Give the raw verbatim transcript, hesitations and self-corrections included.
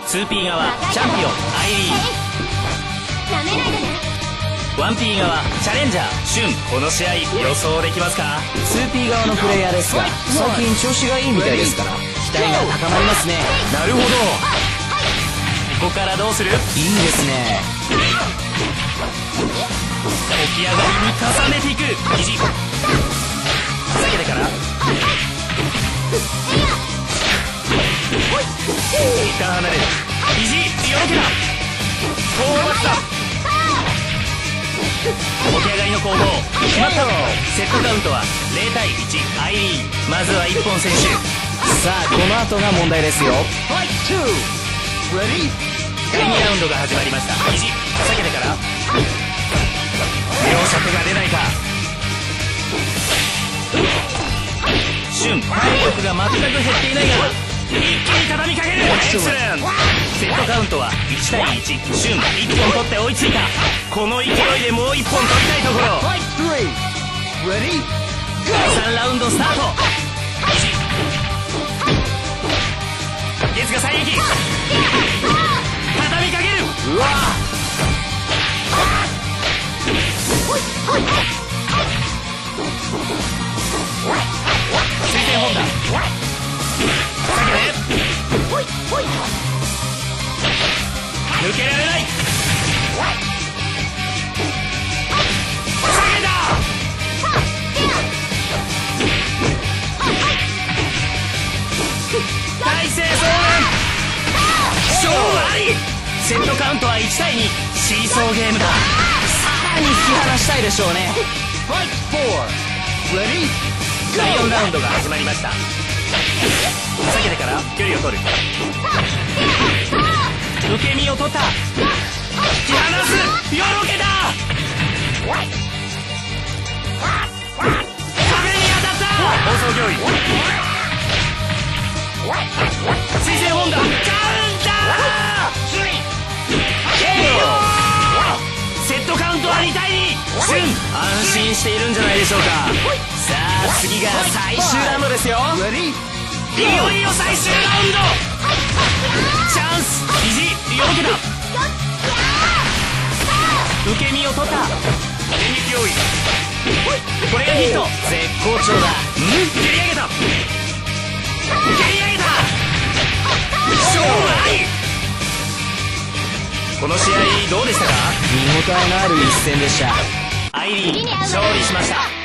ツーピー 側チャンピオンアイリーン、ワンピー 側チャレンジャーシュン。この試合予想できますか？ ツーピー 側のプレイヤーですが最近調子がいいみたいですから期待が高まりますね。 なるほど。ここからどうする？いいですね。 起き上がりに重ねていく。肘避けてから一旦離れる。肘よろけだ。フォーバッタ起き上がりの攻防決まった。セットカウントはゼロたいいちアイリーン。まずはいっぽん先取。 さあこの後が問題ですよ。 だいにラウンドが始まりました。肘避けてから両者手が出ないか。シュン体力が全く減っていないが一気に畳みかける。エクセレント。セットカウントはいちたいいち。シュンいっぽん取って追いついた。この勢いでもういっぽん取りたいところ。だいさんラウンドスタート。肘ゲスが最撃畳みかける。うわ水天本田避けて抜けられない。下げた。大勢総連勝負あり。セットカウントはいちたいに。シーソーゲームだ。 さらに引き離したいでしょうね。 だいよんラウンドが始まりました。避けてから距離を取る。受け身を取った。引き離す。よろけた。壁に当たった。放送脅威水星本田カウンター。セットカウントはにたいに。シュン安心しているんじゃないでしょうか。さあ次が最終ラウンドですよ。いよいよ最終ラウンド。チャンス。肘よろけた。受け身を取った。電撃用意。これがヒット。絶好調だ。ん蹴り上げた。蹴り上げた。勝負あり。この試合どうでしたか？ 見応えのある一戦でした。 アイリーン勝利しました。